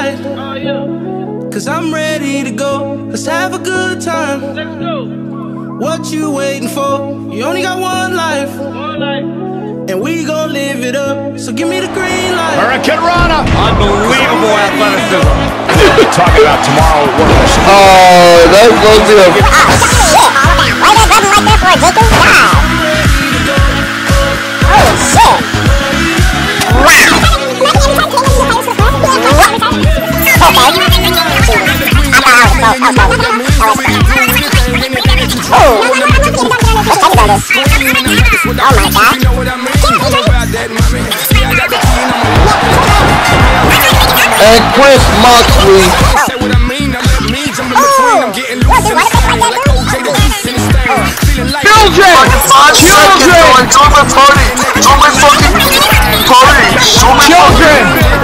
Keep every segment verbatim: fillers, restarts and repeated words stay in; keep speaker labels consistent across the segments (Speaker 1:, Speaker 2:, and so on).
Speaker 1: light. Cause I'm ready to go. Let's have a good time. Let's go. What you waiting for? You only got one life. One life. And we gon' live it up. So give me the green light.
Speaker 2: Hurricanrana. Unbelievable athleticism. Talk about tomorrow.
Speaker 3: Oh, that's so good.
Speaker 4: Oh, shit. Why that button like that for a Jacob? God. Oh, shit. Wow. Oh my God.
Speaker 3: And Chris Moxley.
Speaker 4: Children!
Speaker 3: Children! Children party! Children fucking party! Children!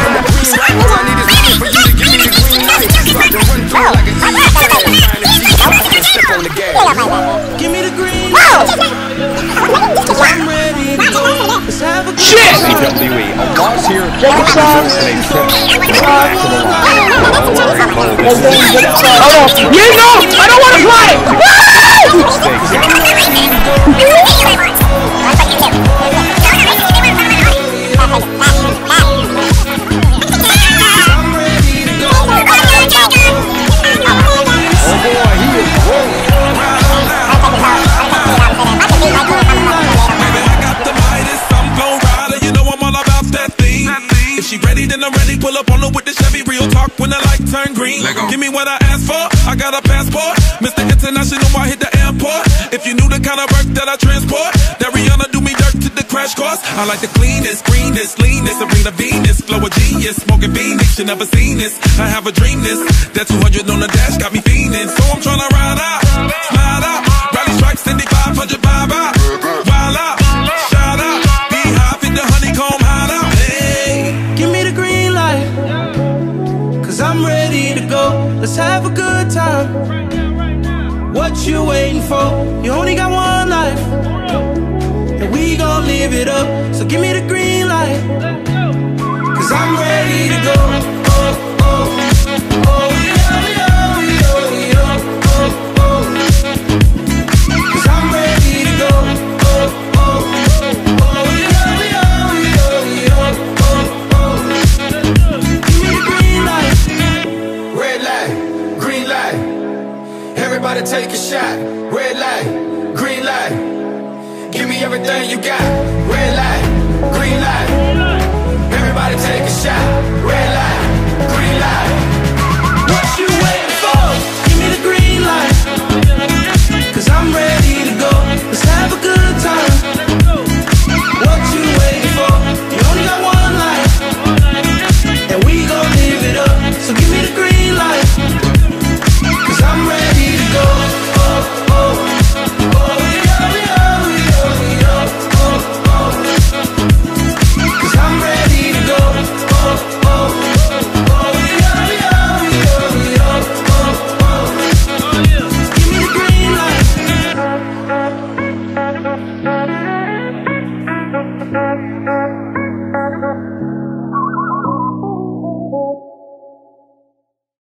Speaker 1: Give me the green light. I'm ready to go. Let's have a good
Speaker 2: Shit! C W E. A loss here. Jacobson. And a trip back to the line.
Speaker 3: You know! I don't want to play!
Speaker 5: She ready, then I'm ready. Pull up on her with the Chevy. Real talk when the light turn green. Give me what I asked for. I got a passport. Mister International, I hit the airport. If you knew the kind of work that I transport, that Rihanna do me dirt to the crash course. I like the cleanest, greenest, leanest, Serena Venus, flow of genius, smoking Phoenix. You never seen this. I have a dream this. That two hundred on the dash got me fiending. So I'm tryna ride out, slide out, rally strikes, Cindy five hundred vibe out, wild out, shout out, beehive in the honeycomb hideout.
Speaker 1: I'm ready to go. Let's have a good time. What you waiting for? You only got one life. And we gon' live it up. So give me the green light. Cause I'm ready to go. Oh, oh, oh, yeah, yeah, yeah, yeah, oh, oh. Cause I'm ready to go. Oh, oh, oh, yeah, yeah, yeah, yeah, oh, oh. Give me the green light.
Speaker 6: Red light, green light. Everybody take a shot. Red light, green light. Give me everything you got. Red light, green light. Everybody take a shot.